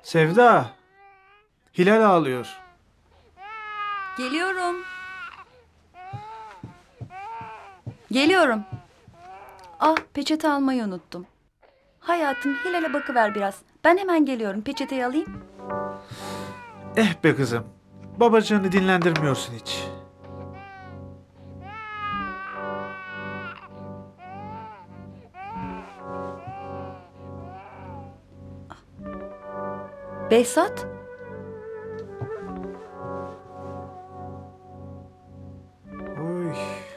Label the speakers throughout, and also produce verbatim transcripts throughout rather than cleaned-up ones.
Speaker 1: Sevda. Hilal ağlıyor.
Speaker 2: Geliyorum. Geliyorum. Ah, peçete almayı unuttum. Hayatım, Hilal'e bakıver biraz. Ben hemen geliyorum. Peçeteyi alayım.
Speaker 1: Eh be kızım. Babacığını dinlendirmiyorsun hiç.
Speaker 2: Behzat.
Speaker 1: Oy.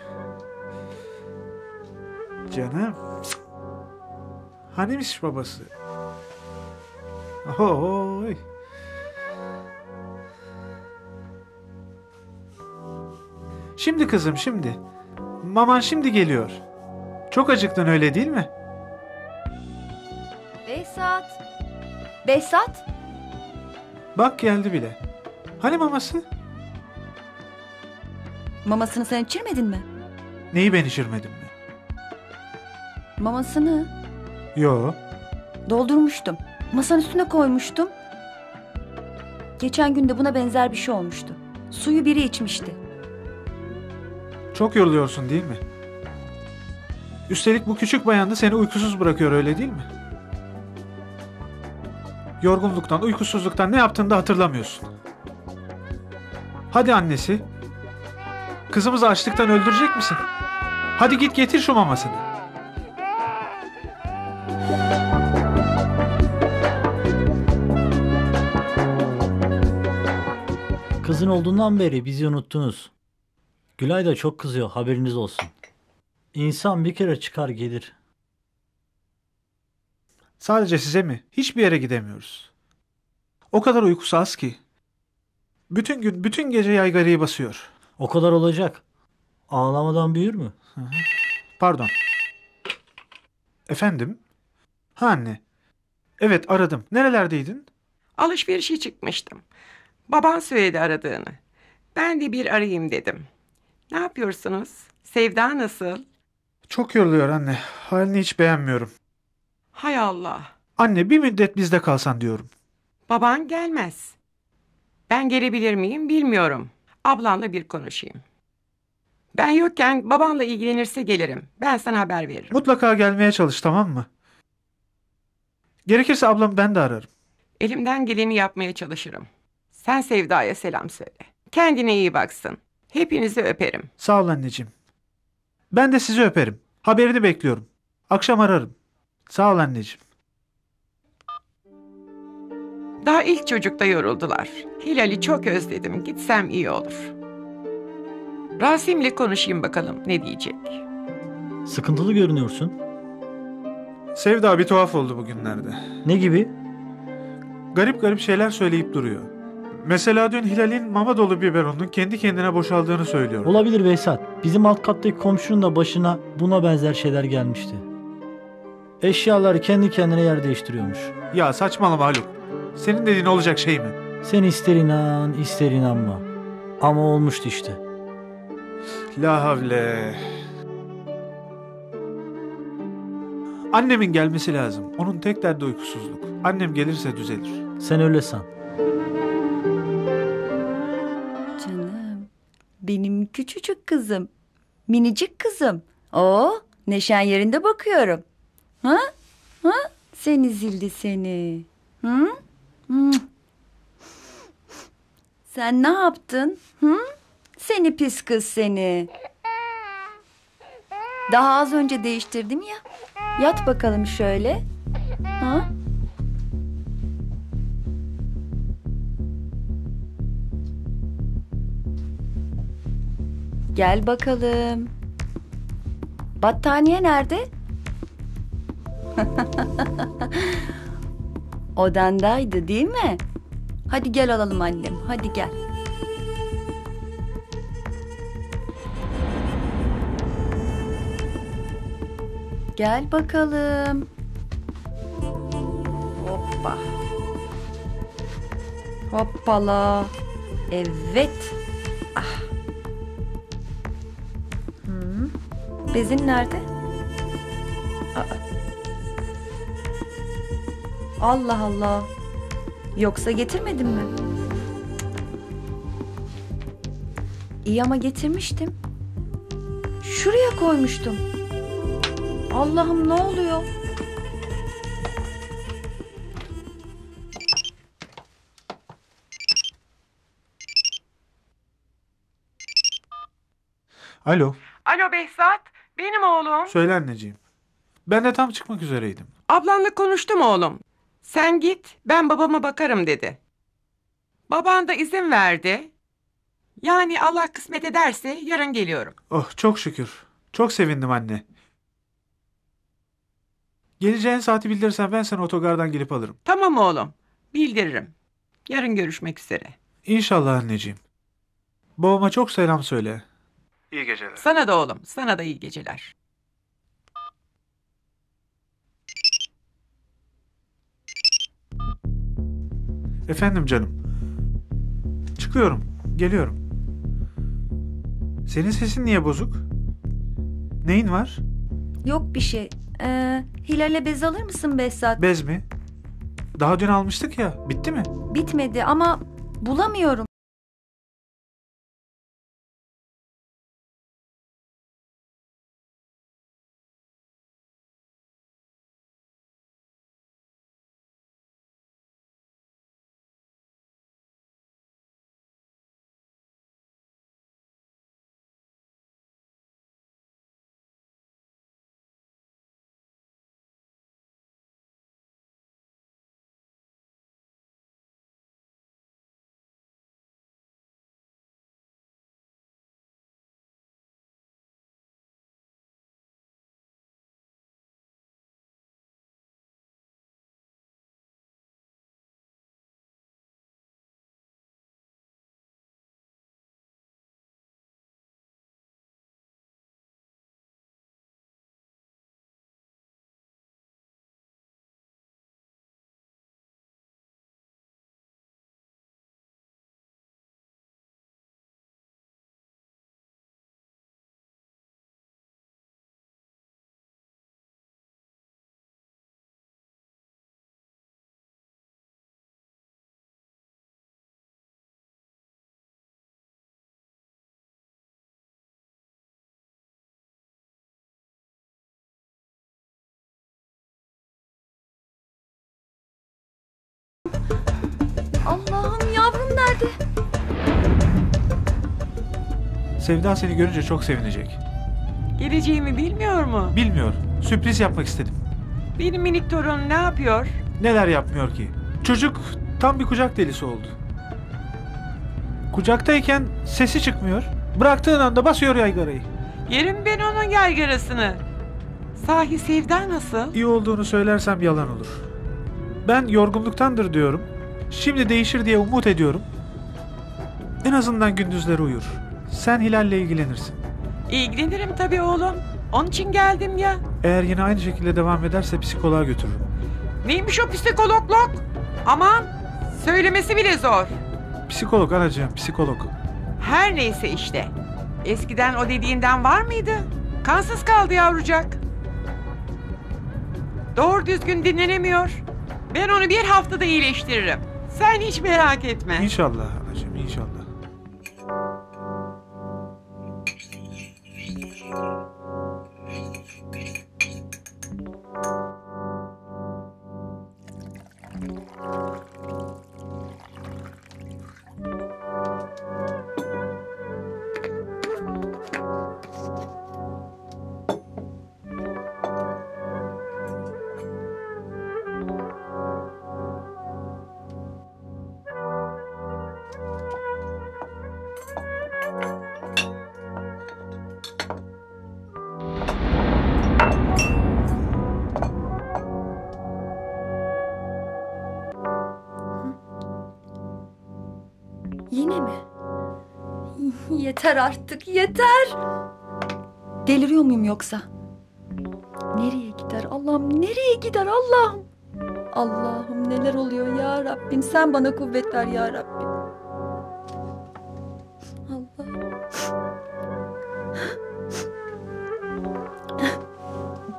Speaker 1: Canım. Cık. Hanimiş babası? Oy. Şimdi kızım şimdi. Maman şimdi geliyor. Çok acıktın öyle değil mi?
Speaker 2: Behzat. Behzat.
Speaker 1: Bak geldi bile. Hani maması?
Speaker 2: Mamasını sen içirmedin mi?
Speaker 1: Neyi ben içirmedim mi?
Speaker 2: Mamasını
Speaker 1: Yo.
Speaker 2: doldurmuştum. Masanın üstüne koymuştum. Geçen gün de buna benzer bir şey olmuştu. Suyu biri içmişti.
Speaker 1: Çok yoruluyorsun değil mi? Üstelik bu küçük bayan da seni uykusuz bırakıyor öyle değil mi? Yorgunluktan, uykusuzluktan ne yaptığını da hatırlamıyorsun. Hadi annesi. Kızımızı açlıktan öldürecek misin? Hadi git getir şu mamasını.
Speaker 3: Kızın olduğundan beri bizi unuttunuz. Gülay da çok kızıyor, haberiniz olsun. İnsan bir kere çıkar gelir.
Speaker 1: Sadece size mi? Hiçbir yere gidemiyoruz. O kadar uykusu az ki. Bütün gün, bütün gece yaygarayı basıyor.
Speaker 3: O kadar olacak. Ağlamadan büyür mü?
Speaker 1: Pardon. Efendim? Ha anne. Evet aradım. Nerelerdeydin?
Speaker 4: Alışverişe çıkmıştım. Baban söyledi aradığını. Ben de bir arayayım dedim. Ne yapıyorsunuz? Sevda nasıl?
Speaker 1: Çok yoruluyor anne. Halini hiç beğenmiyorum.
Speaker 4: Hay Allah.
Speaker 1: Anne bir müddet bizde kalsan diyorum.
Speaker 4: Baban gelmez. Ben gelebilir miyim bilmiyorum. Ablanla bir konuşayım. Ben yokken babanla ilgilenirse gelirim. Ben sana haber veririm.
Speaker 1: Mutlaka gelmeye çalış tamam mı? Gerekirse ablamı ben de ararım.
Speaker 4: Elimden geleni yapmaya çalışırım. Sen Sevda'ya selam söyle. Kendine iyi baksın. Hepinizi öperim.
Speaker 1: Sağ ol anneciğim. Ben de sizi öperim. Haberini bekliyorum. Akşam ararım. Sağ ol anneciğim.
Speaker 4: Daha ilk çocukta yoruldular. Hilal'i çok özledim. Gitsem iyi olur. Rasim'le konuşayım bakalım ne diyecek.
Speaker 3: Sıkıntılı görünüyorsun.
Speaker 1: Sevda bir tuhaf oldu bugünlerde.
Speaker 3: Ne gibi?
Speaker 1: Garip garip şeyler söyleyip duruyor. Mesela dün Hilal'in mama dolu biberonun kendi kendine boşaldığını söylüyor.
Speaker 3: Olabilir Behzat. Bizim alt kattaki komşunun da başına buna benzer şeyler gelmişti. Eşyaları kendi kendine yer değiştiriyormuş.
Speaker 1: Ya saçmalama Haluk. Senin dediğin olacak şey mi?
Speaker 3: Sen ister inan ister inanma. Ama olmuştu işte.
Speaker 1: La havle. Annemin gelmesi lazım. Onun tek derdi uykusuzluk. Annem gelirse düzelir.
Speaker 3: Sen öyle san.
Speaker 2: Canım. Benim küçücük kızım. Minicik kızım. Oo, neşen yerinde bakıyorum. Ha? Ha? Seni zildi seni. Hı? Hı? Sen ne yaptın? Hı? Seni pis kız seni. Daha az önce değiştirdim ya. Yat bakalım şöyle. Ha? Gel bakalım. Battaniye nerede? Odandaydı değil mi? Hadi gel alalım annem. Hadi gel. Gel bakalım. Hoppa. Hoppala. Evet. Ah. Hı. Bezin nerede? Aa. Allah Allah. Yoksa getirmedim mi? İyi ama getirmiştim. Şuraya koymuştum. Allah'ım ne oluyor?
Speaker 1: Alo,
Speaker 4: Alo Behzat, benim oğlum.
Speaker 1: söyle anneciğim. Ben de tam çıkmak üzereydim.
Speaker 4: Ablanla konuştum oğlum. Sen git, ben babama bakarım dedi. Baban da izin verdi. Yani Allah kısmet ederse yarın geliyorum.
Speaker 1: Oh, çok şükür. Çok sevindim anne. Geleceğin saati bildirirsen ben seni otogardan gelip alırım.
Speaker 4: Tamam oğlum, bildiririm. Yarın görüşmek üzere.
Speaker 1: İnşallah anneciğim. Babama çok selam söyle. İyi geceler.
Speaker 4: Sana da oğlum, sana da iyi geceler.
Speaker 1: Efendim canım. Çıkıyorum. Geliyorum. Senin sesin niye bozuk? Neyin var?
Speaker 2: Yok bir şey. Ee, Hilal'e bez alır mısın Behzat?
Speaker 1: Bez mi? Daha dün almıştık ya. Bitti mi?
Speaker 2: Bitmedi ama bulamıyorum. Allah'ım yavrum nerede?
Speaker 1: Sevda seni görünce çok sevinecek.
Speaker 4: Geleceğimi bilmiyor mu?
Speaker 1: Bilmiyor. Sürpriz yapmak istedim.
Speaker 4: Benim minik torun ne yapıyor?
Speaker 1: Neler yapmıyor ki? Çocuk tam bir kucak delisi oldu. Kucaktayken sesi çıkmıyor. Bıraktığın anda basıyor yaygarayı.
Speaker 4: Yerim ben onun yaygarasını. Sahi Sevda nasıl?
Speaker 1: İyi olduğunu söylersem yalan olur. Ben yorgunluktandır diyorum. Şimdi değişir diye umut ediyorum. En azından gündüzleri uyur. Sen Hilal'le ilgilenirsin.
Speaker 4: İlgilenirim tabii oğlum. Onun için geldim ya.
Speaker 1: Eğer yine aynı şekilde devam ederse psikoloğa götürürüm.
Speaker 4: Neymiş o psikologluk? Aman söylemesi bile zor.
Speaker 1: Psikolog anacığım, psikolog.
Speaker 4: Her neyse işte. Eskiden o dediğinden var mıydı? Kansız kaldı yavrucak. Doğru düzgün dinlenemiyor. Ben onu bir haftada iyileştiririm. Sen hiç merak etme.
Speaker 1: İnşallah anacığım, inşallah.
Speaker 2: Yine mi? Yeter artık, yeter. Deliriyor muyum yoksa? Nereye gider Allah'ım, nereye gider Allah'ım? Allah'ım neler oluyor ya Rabbim, sen bana kuvvet ver ya Rabbim. Allah'ım.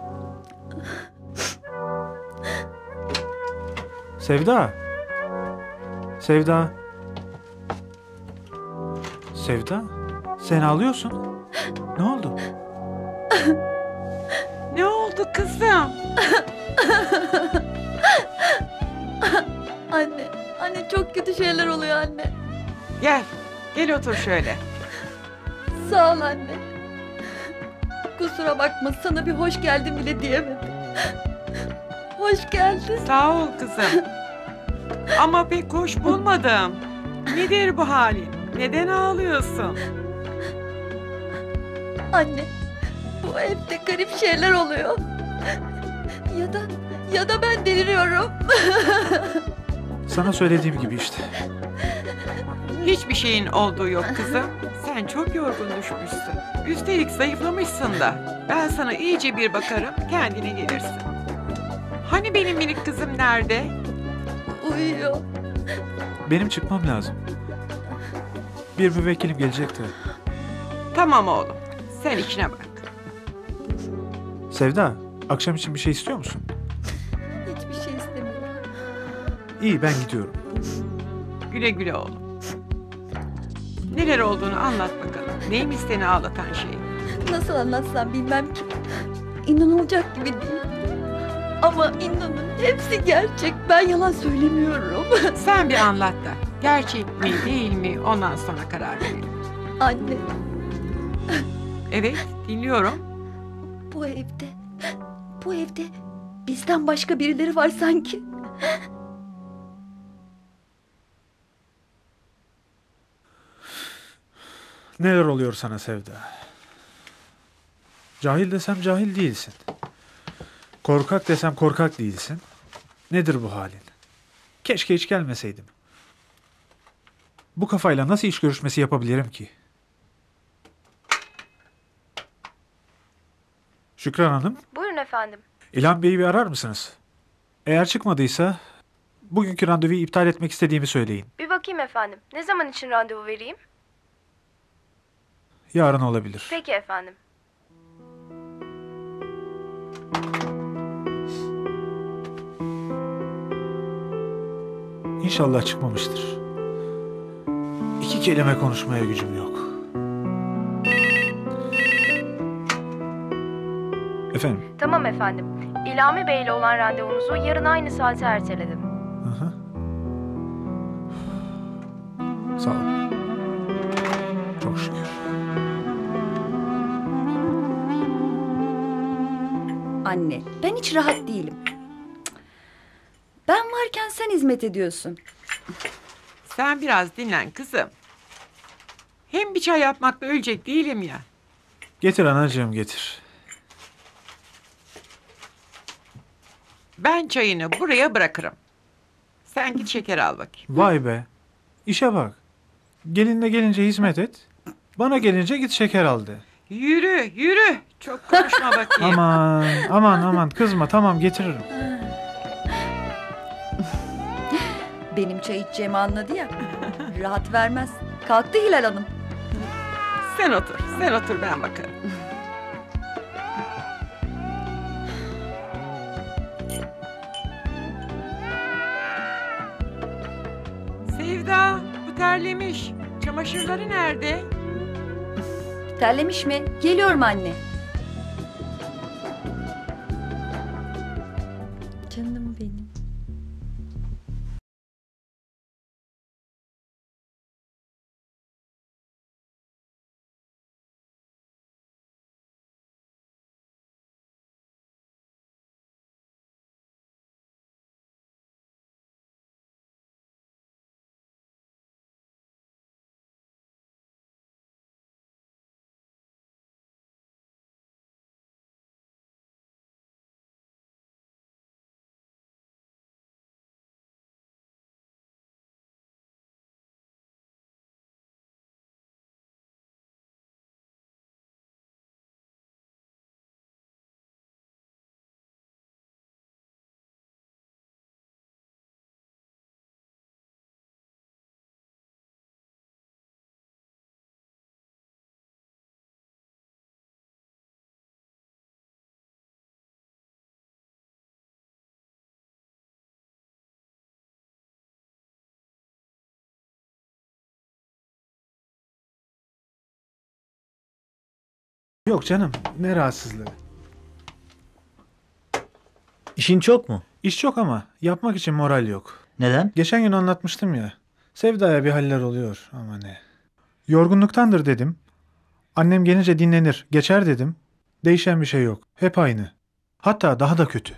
Speaker 1: Sevda, Sevda. Sevda? Sen ağlıyorsun. Ne oldu?
Speaker 4: Ne oldu kızım?
Speaker 2: Anne, anne çok kötü şeyler oluyor anne.
Speaker 4: Gel, gel otur şöyle.
Speaker 2: Sağ ol anne. Kusura bakma, sana bir hoş geldin bile diyemedim. Hoş geldin.
Speaker 4: Sağ ol kızım. Ama pek hoş bulmadım. Nedir bu halin? Neden ağlıyorsun?
Speaker 2: Anne, bu evde garip şeyler oluyor. Ya da, ya da ben deliriyorum.
Speaker 1: Sana söylediğim gibi işte.
Speaker 4: Hiçbir şeyin olduğu yok kızım. Sen çok yorgun düşmüşsün. Üstelik zayıflamışsın da. Ben sana iyice bir bakarım, kendine gelirsin. Hani benim minik kızım nerede?
Speaker 2: Uyuyor.
Speaker 1: Benim çıkmam lazım. Bir müvekkilim gelecekti.
Speaker 4: Tamam oğlum, sen işine bak.
Speaker 1: Sevda, akşam için bir şey istiyor musun?
Speaker 2: Hiçbir şey istemiyorum.
Speaker 1: İyi, ben gidiyorum.
Speaker 4: Güle güle oğlum. Neler olduğunu anlat bakalım. Neymiş seni ağlatan şey?
Speaker 2: Nasıl anlatsam bilmem ki. İnanılacak gibi değil. Ama inanın hepsi gerçek. Ben yalan söylemiyorum.
Speaker 4: Sen bir anlat da. Gerçek mi değil mi ondan sonra karar verelim.
Speaker 2: Anne,
Speaker 4: Evet, dinliyorum.
Speaker 2: bu evde, bu evde bizden başka birileri var sanki.
Speaker 1: Neler oluyor sana Sevda? Cahil desem cahil değilsin. Korkak desem korkak değilsin. Nedir bu halin? Keşke hiç gelmeseydim. Bu kafayla nasıl iş görüşmesi yapabilirim ki? Şükran Hanım,
Speaker 5: Buyurun efendim.
Speaker 1: İlhan Bey'i bir arar mısınız? Eğer çıkmadıysa bugünkü randevuyu iptal etmek istediğimi söyleyin.
Speaker 5: Bir bakayım efendim. Ne zaman için randevu vereyim?
Speaker 1: Yarın olabilir.
Speaker 5: Peki efendim.
Speaker 1: İnşallah çıkmamıştır. İki kelime konuşmaya gücüm yok. Efendim?
Speaker 5: Tamam efendim. İlhami Bey ile olan randevunuzu yarın aynı saate erteledim.
Speaker 1: Hı hı. Sağ ol. Çok şükür.
Speaker 2: Anne, ben hiç rahat değilim. Cık. Ben varken sen hizmet ediyorsun.
Speaker 4: Sen biraz dinlen kızım. Hem bir çay yapmakla ölecek değilim ya.
Speaker 1: Getir anacığım getir.
Speaker 4: Ben çayını buraya bırakırım. Sen git şeker al bakayım.
Speaker 1: Vay be. İşe bak. Gelinle gelince hizmet et. Bana gelince git şeker al de.
Speaker 4: Yürü, yürü. Çok konuşma bakayım.
Speaker 1: Aman aman aman kızma tamam getiririm.
Speaker 2: Benim çay içeceğimi anladı ya. Rahat vermez. Kalktı Hilal Hanım.
Speaker 4: Sen otur, sen otur ben bakarım. Sevda, bu terlemiş. Çamaşırları nerede?
Speaker 2: Terlemiş mi? Geliyorum anne.
Speaker 1: Yok canım, ne rahatsızlığı.
Speaker 3: İşin çok mu?
Speaker 1: İş çok ama yapmak için moral yok.
Speaker 3: Neden?
Speaker 1: Geçen gün anlatmıştım ya. Sevda'ya bir haller oluyor ama ne. Yorgunluktandır dedim. Annem gelince dinlenir, geçer dedim. Değişen bir şey yok. Hep aynı. Hatta daha da kötü.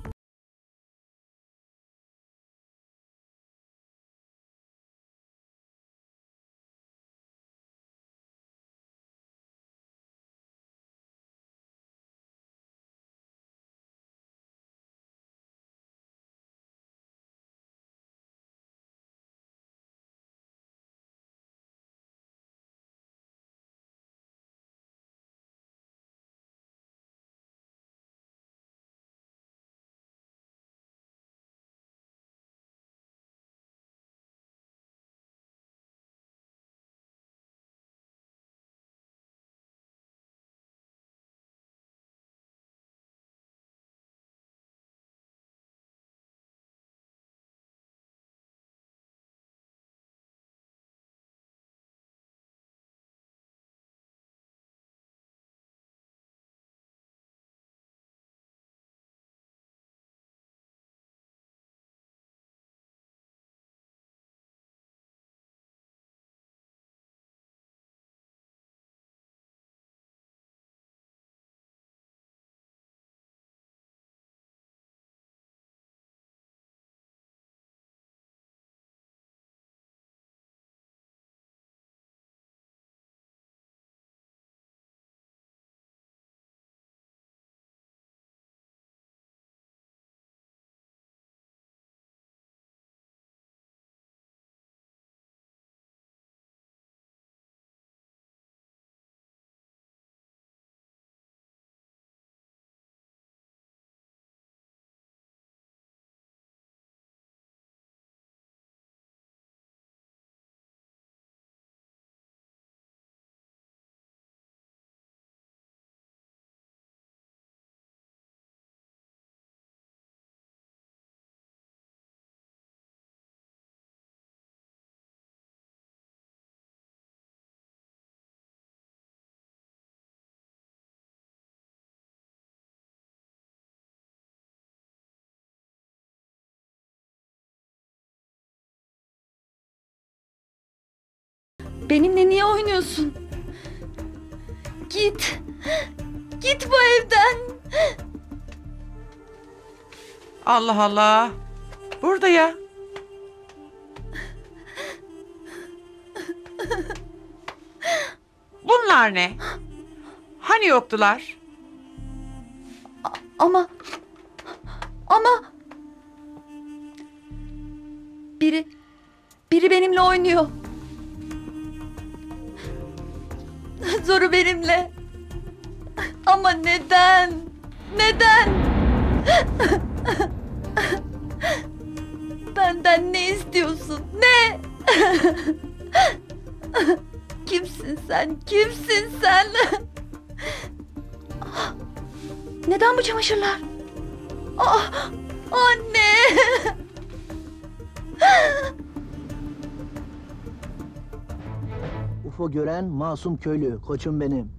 Speaker 2: Benimle niye oynuyorsun? Git. Git bu evden.
Speaker 4: Allah Allah. Burada ya. Bunlar ne? Hani yoktular?
Speaker 2: Ama ama biri biri benimle oynuyor. Zoru benimle. Ama neden? Neden? Benden ne istiyorsun? Ne? Kimsin sen? Kimsin sen? Neden bu çamaşırlar? Ah, anne!
Speaker 6: U F O gören masum köylü, koçum benim.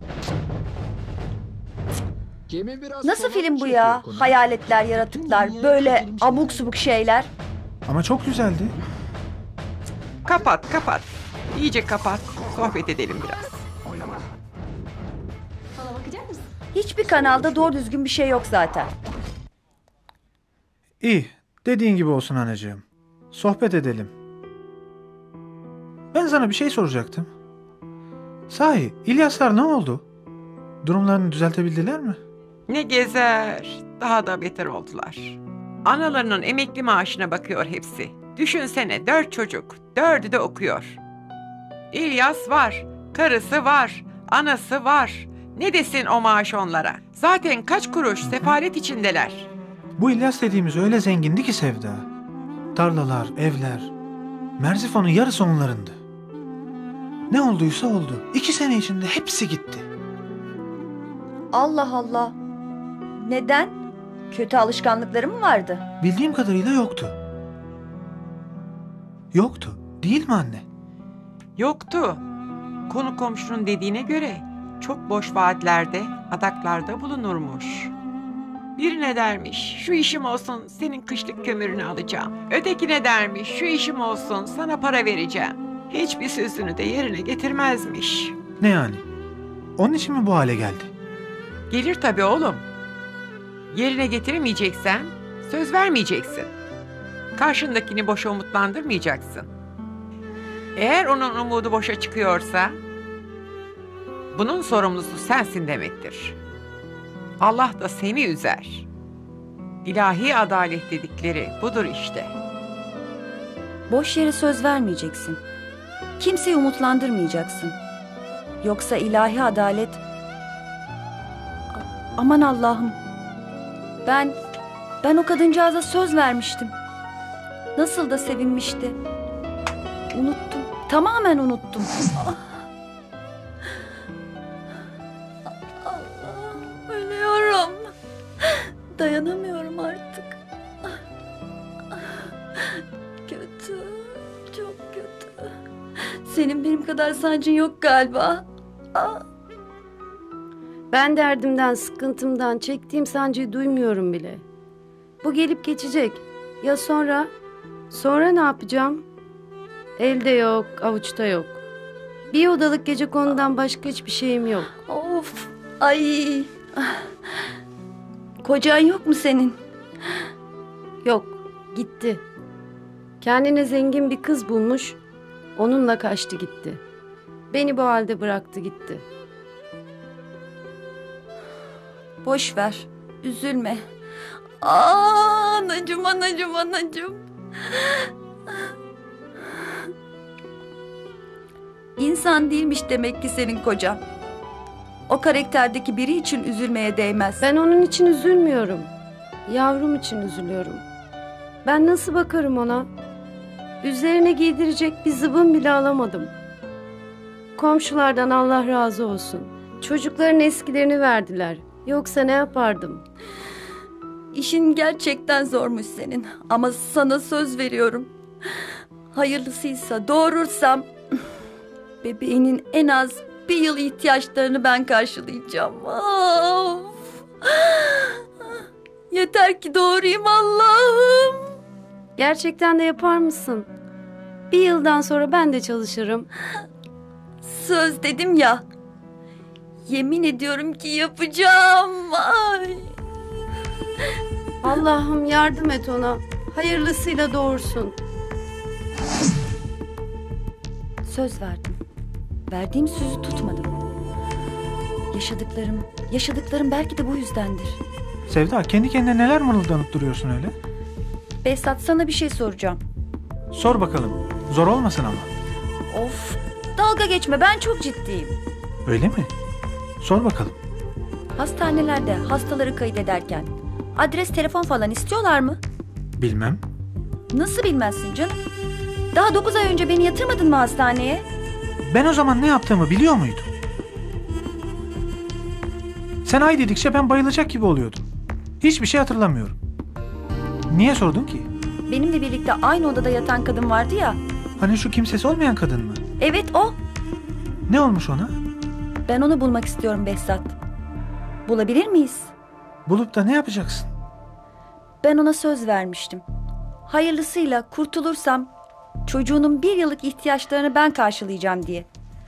Speaker 2: Nasıl film bu ya? Hayaletler, yaratıklar, böyle abuk subuk şeyler.
Speaker 1: Ama çok güzeldi.
Speaker 4: Kapat kapat. İyice kapat. Sohbet edelim biraz.
Speaker 2: Hiçbir kanalda doğru düzgün bir şey yok zaten.
Speaker 1: İyi, dediğin gibi olsun anacığım. Sohbet edelim. Ben sana bir şey soracaktım. Sahi, İlyaslar ne oldu? Durumlarını düzeltebildiler mi?
Speaker 4: Ne gezer. Daha da beter oldular. Analarının emekli maaşına bakıyor hepsi. Düşünsene dört çocuk. Dördü de okuyor. İlyas var. Karısı var. Anası var. Ne desin o maaş onlara? Zaten kaç kuruş sefalet içindeler.
Speaker 1: Bu İlyas dediğimiz öyle zengindi ki Sevda. Tarlalar, evler, Merzifon'un yarısı onlarındı. Ne olduysa oldu. İki sene içinde hepsi gitti.
Speaker 2: Allah Allah. Neden? Kötü alışkanlıkları mı vardı?
Speaker 1: Bildiğim kadarıyla yoktu. Yoktu. Değil mi anne?
Speaker 4: Yoktu. Konu komşunun dediğine göre çok boş vaatlerde, adaklarda bulunurmuş. Birine dermiş, şu işim olsun senin kışlık kömürünü alacağım. Ötekine dermiş, şu işim olsun sana para vereceğim. Hiçbir sözünü de yerine getirmezmiş.
Speaker 1: Ne yani? Onun için mi bu hale geldi?
Speaker 4: Gelir tabii oğlum. Yerine getiremeyeceksen söz vermeyeceksin. Karşındakini boşa umutlandırmayacaksın. Eğer onun umudu boşa çıkıyorsa bunun sorumlusu sensin demektir. Allah da seni üzer. İlahi adalet dedikleri budur işte.
Speaker 2: Boş yere söz vermeyeceksin. Kimseyi umutlandırmayacaksın. Yoksa ilahi adalet... A- Aman Allah'ım. Ben, ben o kadıncağıza söz vermiştim. Nasıl da sevinmişti. Unuttum. Tamamen unuttum. Ah. Allah'ım, ölüyorum. Dayanamıyorum artık. Kötü. Çok kötü. Senin benim kadar sancın yok galiba. Ah.
Speaker 7: Ben derdimden, sıkıntımdan, çektiğim sancıyı duymuyorum bile. Bu gelip geçecek. Ya sonra? Sonra ne yapacağım? Elde yok, avuçta yok. Bir odalık gecekondudan başka hiçbir şeyim yok.
Speaker 2: Of. Ay. Ah. Kocan yok mu senin?
Speaker 7: Yok, gitti. Kendine zengin bir kız bulmuş, onunla kaçtı gitti. Beni bu halde bıraktı gitti.
Speaker 2: Boş ver. Üzülme. Aa, anacığım, anacığım, anacığım. İnsan değilmiş demek ki senin kocan. O karakterdeki biri için üzülmeye değmez.
Speaker 7: Ben onun için üzülmüyorum. Yavrum için üzülüyorum. Ben nasıl bakarım ona? Üzerine giydirecek bir zıbın bile alamadım. Komşulardan Allah razı olsun. Çocukların eskilerini verdiler. Yoksa ne yapardım?
Speaker 2: İşin gerçekten zormuş senin. Ama sana söz veriyorum. Hayırlısıysa doğurursam bebeğinin en az bir yıl ihtiyaçlarını ben karşılayacağım. Of. Yeter ki doğurayım Allah'ım.
Speaker 7: Gerçekten de yapar mısın? Bir yıldan sonra ben de çalışırım.
Speaker 2: Söz dedim ya. Yemin ediyorum ki yapacağım. Ay.
Speaker 7: Allah'ım yardım et ona. Hayırlısıyla doğursun.
Speaker 2: Söz verdim. Verdiğim sözü tutmadım. Yaşadıklarım, yaşadıklarım belki de bu yüzdendir.
Speaker 1: Sevda, kendi kendine neler mırıldanıp duruyorsun öyle?
Speaker 2: Behzat, sana bir şey soracağım.
Speaker 1: Sor bakalım. Zor olmasın ama.
Speaker 2: Of, dalga geçme, ben çok ciddiyim.
Speaker 1: Öyle mi? Sor bakalım.
Speaker 2: Hastanelerde hastaları kaydederken adres, telefon falan istiyorlar mı?
Speaker 1: Bilmem.
Speaker 2: Nasıl bilmezsin canım? Daha dokuz ay önce beni yatırmadın mı hastaneye?
Speaker 1: Ben o zaman ne yaptığımı biliyor muydum? Sen ay dedikçe ben bayılacak gibi oluyordum. Hiçbir şey hatırlamıyorum. Niye sordun ki?
Speaker 2: Benimle birlikte aynı odada yatan kadın vardı ya.
Speaker 1: Hani şu kimsesi olmayan kadın mı?
Speaker 2: Evet, o.
Speaker 1: Ne olmuş ona?
Speaker 2: Ben onu bulmak istiyorum Behzat. Bulabilir miyiz?
Speaker 1: Bulup da ne yapacaksın?
Speaker 2: Ben ona söz vermiştim. Hayırlısıyla kurtulursam çocuğunun bir yıllık ihtiyaçlarını ben karşılayacağım diye.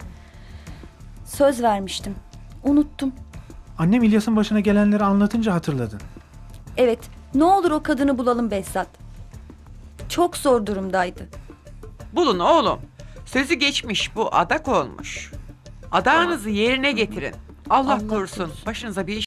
Speaker 2: Söz vermiştim. Unuttum.
Speaker 1: Annem İlyas'ın başına gelenleri anlatınca hatırladın.
Speaker 2: Evet, ne olur o kadını bulalım Behzat. Çok zor durumdaydı.
Speaker 4: Bulun oğlum. Sözü geçmiş, bu adak olmuş. Adağınızı yerine getirin. Allah,
Speaker 2: Allah
Speaker 4: korusun.
Speaker 2: korusun.
Speaker 4: Başınıza bir iş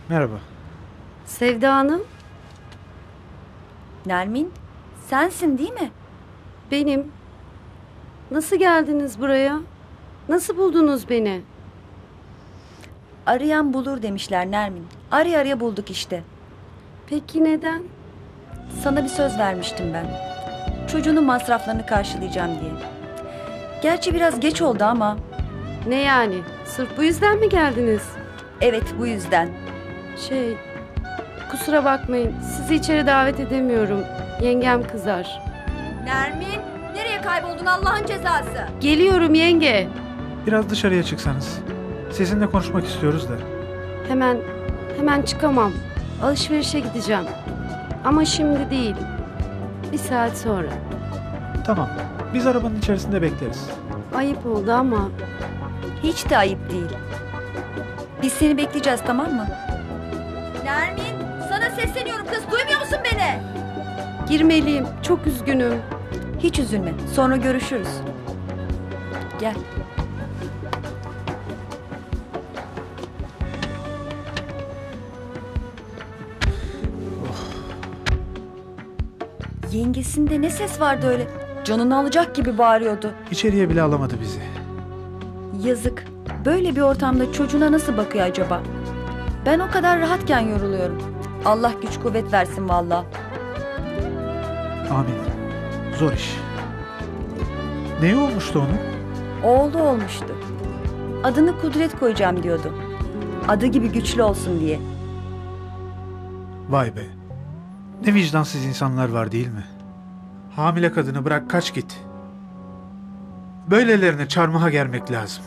Speaker 1: Merhaba.
Speaker 7: Sevda Hanım,
Speaker 2: Nermin, sensin değil mi?
Speaker 7: benim. Nasıl geldiniz buraya? Nasıl buldunuz beni?
Speaker 2: Arayan bulur demişler Nermin. Araya araya bulduk işte.
Speaker 7: Peki neden?
Speaker 2: Sana bir söz vermiştim ben. Çocuğunun masraflarını karşılayacağım diye. Gerçi biraz geç oldu ama.
Speaker 7: Ne yani? Sırf bu yüzden mi geldiniz?
Speaker 2: Evet, bu yüzden.
Speaker 7: Şey, kusura bakmayın. Sizi içeri davet edemiyorum. Yengem kızar.
Speaker 2: Nermin, nereye kayboldun Allah'ın cezası?
Speaker 7: Geliyorum yenge.
Speaker 1: Biraz dışarıya çıksanız. Sizinle konuşmak istiyoruz da.
Speaker 7: Hemen, hemen çıkamam. Alışverişe gideceğim. Ama şimdi değil. Bir saat sonra.
Speaker 1: Tamam. Biz arabanın içerisinde bekleriz.
Speaker 7: Ayıp oldu ama.
Speaker 2: Hiç de ayıp değil. Biz seni bekleyeceğiz, tamam mı? Nermin, sana sesleniyorum kız. Duymuyor musun beni?
Speaker 7: Girmeliyim. Çok üzgünüm.
Speaker 2: Hiç üzülme. Sonra görüşürüz. Gel. Yengesinde ne ses vardı öyle? Canını alacak gibi bağırıyordu.
Speaker 1: İçeriye bile alamadı bizi.
Speaker 2: Yazık. Böyle bir ortamda çocuğuna nasıl bakıyor acaba? Ben o kadar rahatken yoruluyorum. Allah güç kuvvet versin valla.
Speaker 1: Amin. Zor iş. Neyi olmuştu onun?
Speaker 2: Oğlu olmuştu. Adını Kudret koyacağım diyordu. Adı gibi güçlü olsun diye.
Speaker 1: Vay be. Ne vicdansız insanlar var değil mi? Hamile kadını bırak kaç git. Böylelerine çarmıha germek lazım.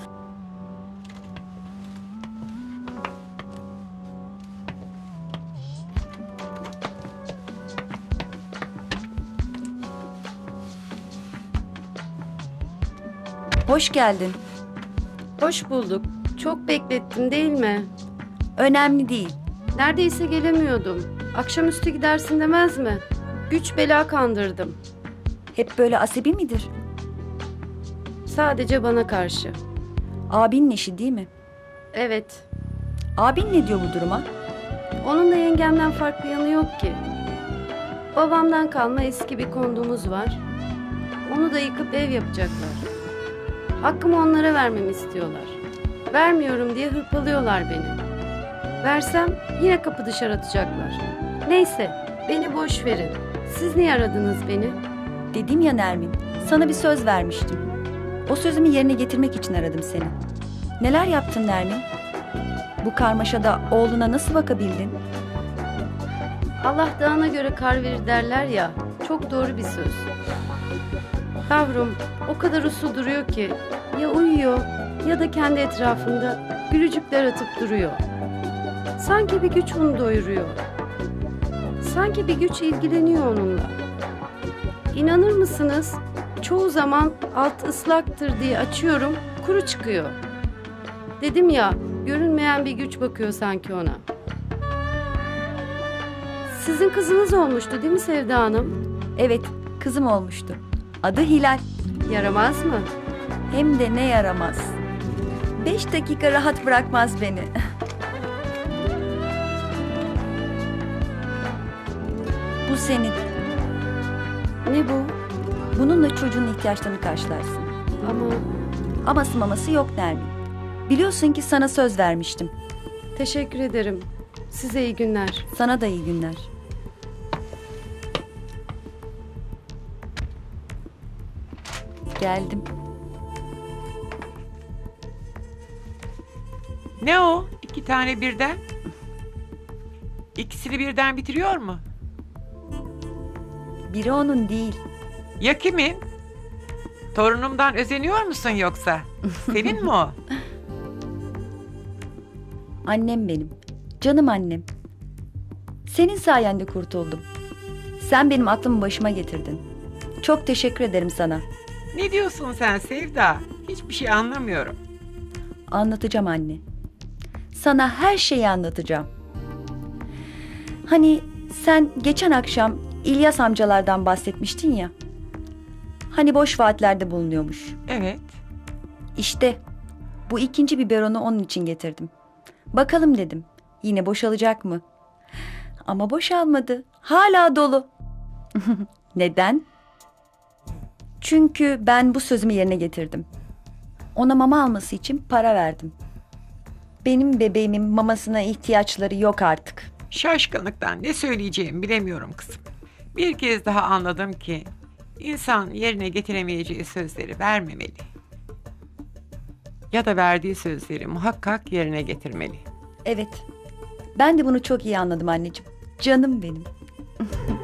Speaker 2: Hoş geldin.
Speaker 7: Hoş bulduk. Çok beklettim değil mi?
Speaker 2: Önemli değil.
Speaker 7: Neredeyse gelemiyordum. Akşamüstü gidersin demez mi? Güç bela kandırdım.
Speaker 2: Hep böyle asabi midir?
Speaker 7: Sadece bana karşı.
Speaker 2: Abinin eşi değil mi?
Speaker 7: Evet.
Speaker 2: Abin ne diyor bu duruma?
Speaker 7: Onun da yengemden farklı yanı yok ki. Babamdan kalma eski bir kondumuz var. Onu da yıkıp ev yapacaklar. Hakkımı onlara vermemi istiyorlar. Vermiyorum diye hırpalıyorlar beni. Versem yine kapı dışarı atacaklar. Neyse, beni boş verin. Siz niye aradınız beni?
Speaker 2: Dedim ya Nermin, sana bir söz vermiştim. O sözümü yerine getirmek için aradım seni. Neler yaptın Nermin? Bu karmaşada oğluna nasıl bakabildin?
Speaker 7: Allah dağına göre kar verir derler ya, çok doğru bir söz. Yavrum o kadar uslu duruyor ki ya uyuyor ya da kendi etrafında gülücükler atıp duruyor. Sanki bir güç onu doyuruyor. Sanki bir güç ilgileniyor onunla. İnanır mısınız? Çoğu zaman alt ıslaktır diye açıyorum, kuru çıkıyor. Dedim ya, görünmeyen bir güç bakıyor sanki ona. Sizin kızınız olmuştu değil mi Sevda Hanım?
Speaker 2: Evet, kızım olmuştu. Adı Hilal.
Speaker 7: Yaramaz mı?
Speaker 2: Hem de ne yaramaz. Beş dakika rahat bırakmaz beni. Bu senin.
Speaker 7: Ne bu?
Speaker 2: Bununla çocuğun ihtiyaçlarını karşılarsın.
Speaker 7: Ama
Speaker 2: Aması maması yok Nermin. Biliyorsun ki sana söz vermiştim.
Speaker 7: teşekkür ederim. Size iyi günler.
Speaker 2: Sana da iyi günler. Geldim.
Speaker 4: Ne o? İki tane birden? İkisini birden bitiriyor mu?
Speaker 2: Biri onun değil.
Speaker 4: Ya kimin? Torunumdan özeniyor musun yoksa? Senin mi o?
Speaker 2: Annem benim. Canım annem. Senin sayende kurtuldum. Sen benim aklımı başıma getirdin. Çok teşekkür ederim sana.
Speaker 4: Ne diyorsun sen Sevda? Hiçbir şey anlamıyorum.
Speaker 2: Anlatacağım anne. Sana her şeyi anlatacağım. Hani sen geçen akşam İlyas amcalardan bahsetmiştin ya. Hani boş vaatlerde bulunuyormuş.
Speaker 4: Evet.
Speaker 2: İşte bu ikinci biberonu onun için getirdim. Bakalım dedim. Yine boşalacak mı? Ama boşalmadı. Hala dolu. Neden? Çünkü ben bu sözümü yerine getirdim. Ona mama alması için para verdim. Benim bebeğimin mamasına ihtiyaçları yok artık.
Speaker 4: Şaşkınlıktan ne söyleyeceğimi bilemiyorum kızım. Bir kez daha anladım ki insan yerine getiremeyeceği sözleri vermemeli. Ya da verdiği sözleri muhakkak yerine getirmeli.
Speaker 2: Evet. Ben de bunu çok iyi anladım anneciğim. Canım benim.